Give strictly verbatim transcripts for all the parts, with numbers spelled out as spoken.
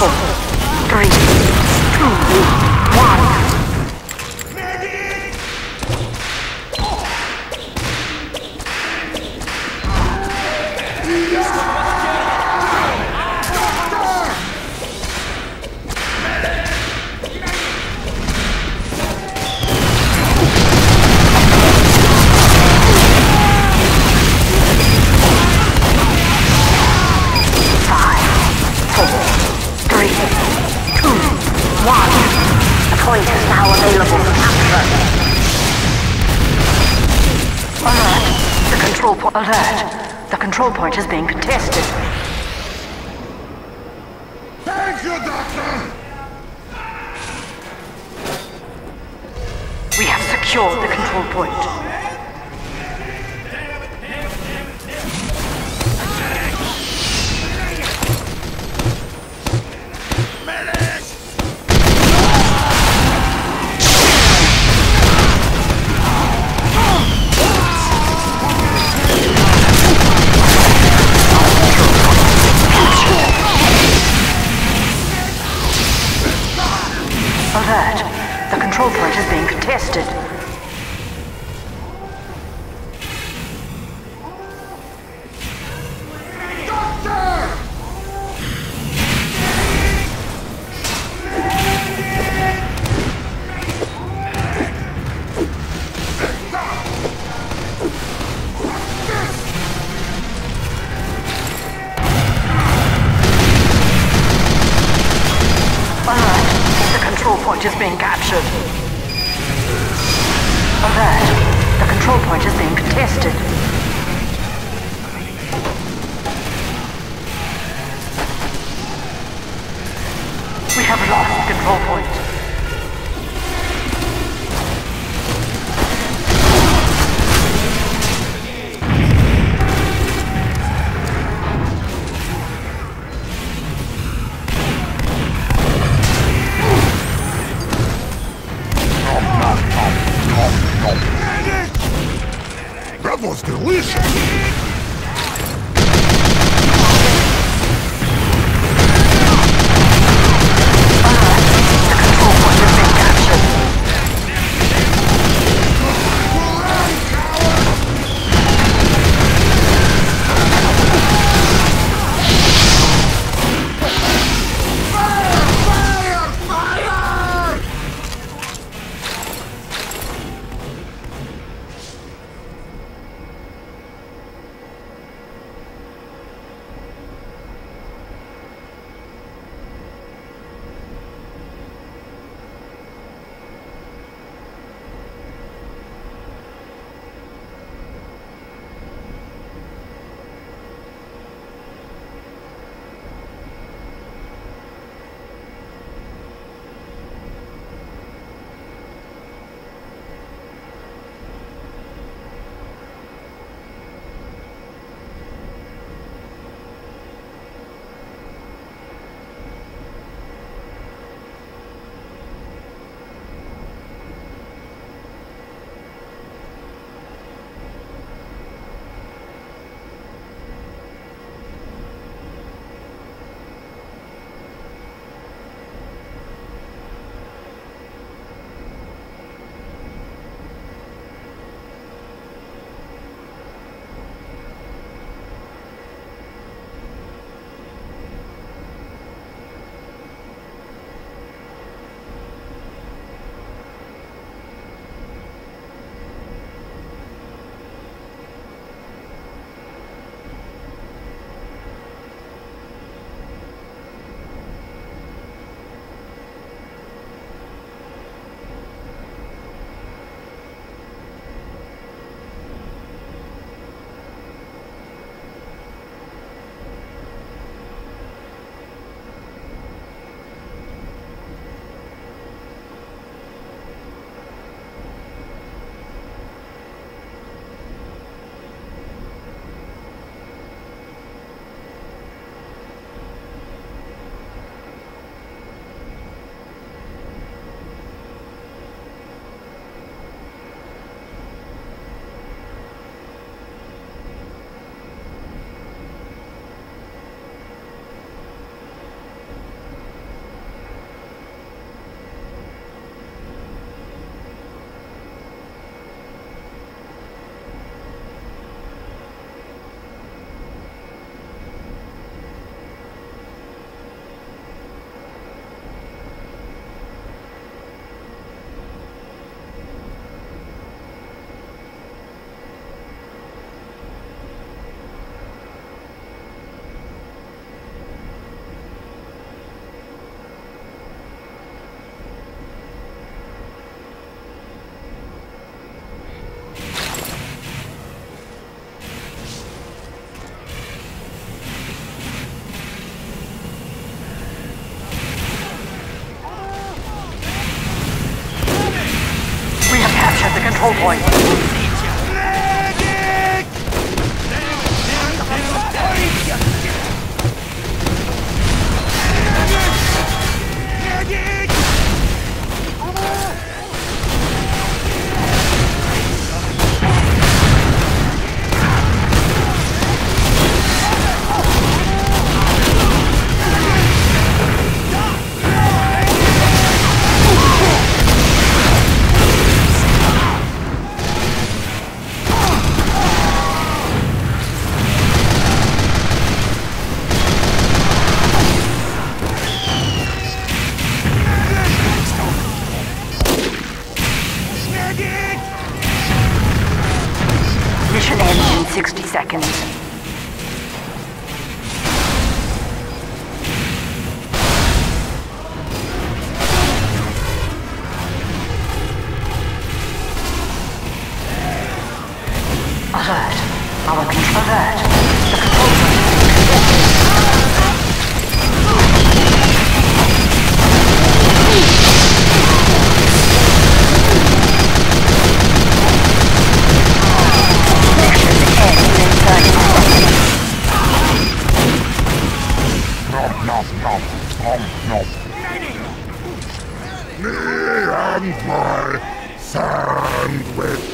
four, three, two, one. Point is now available for capture. Alert! The control point. Alert! The control point is being contested. Thank you, Doctor! We have secured the control point. Alert! The control point is being contested. Point is being captured. Alert! The control point is being contested. We have lost control point. That was delicious! Alert! The control control point. Mission ends in sixty seconds. Alert. Our control. Alert. The control Me and my sandwich.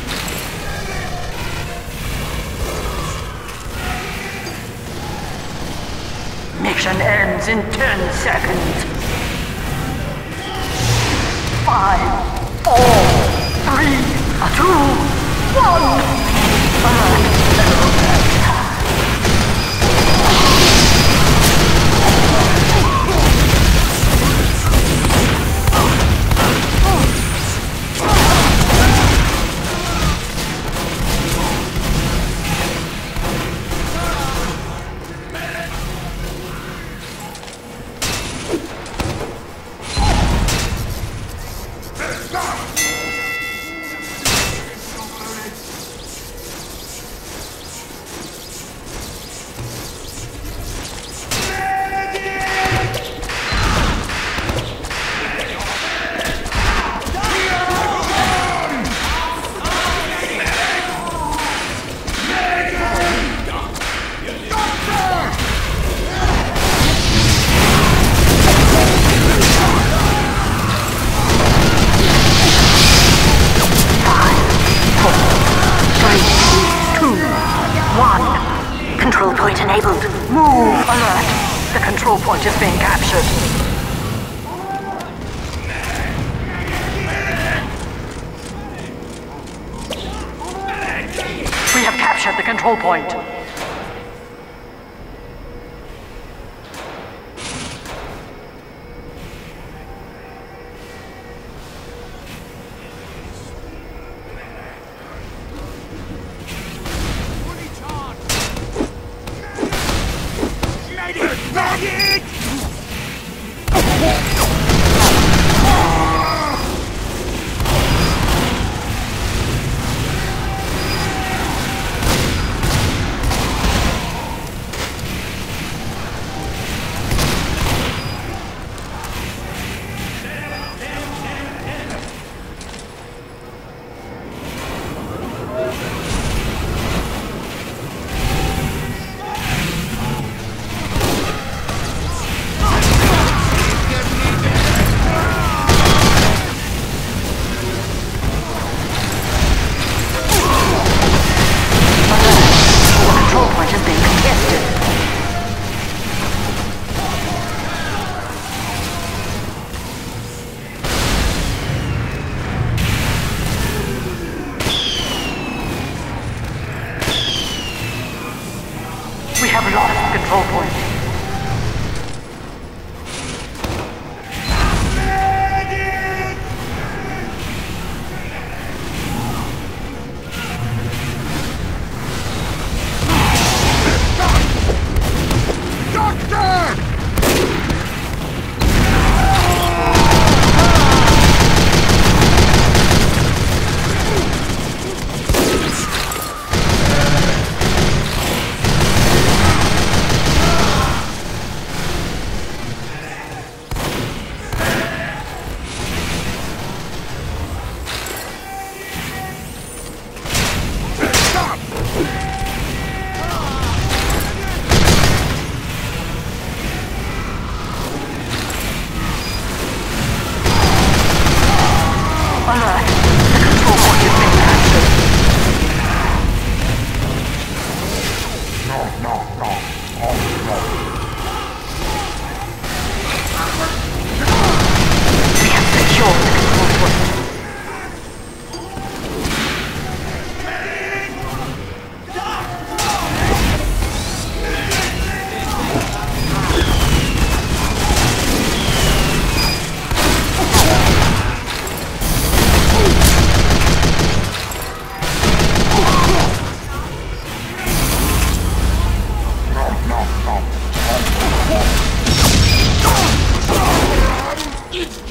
Mission ends in ten seconds. Five, four, three, two, one. Alert. Control point enabled. Move! Alert! The control point is being captured. We have captured the control point.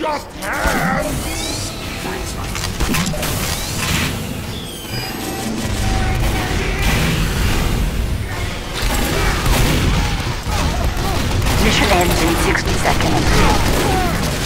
just hands! Mission ends in sixty seconds.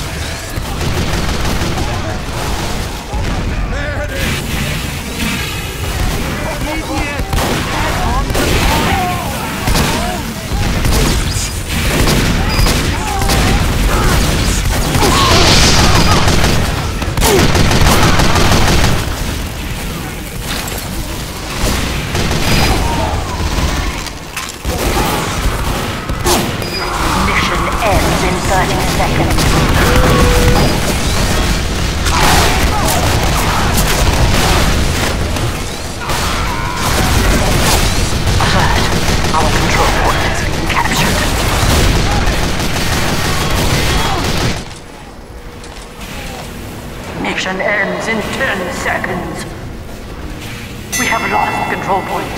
thirty seconds. Alert. Our control point is being captured. Mission ends in ten seconds. We have lost the control point.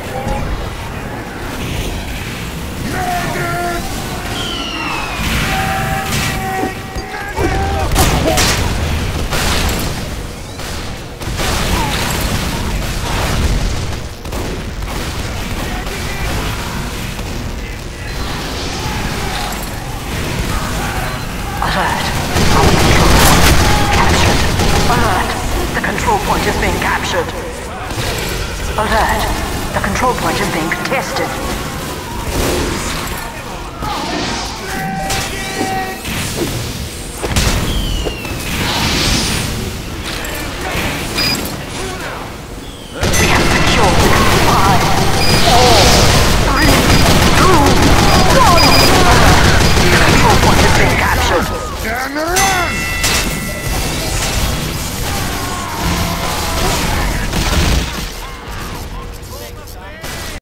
Alert. Our control point is being captured. Alert. The control point is being captured. Alert. The control point is being contested.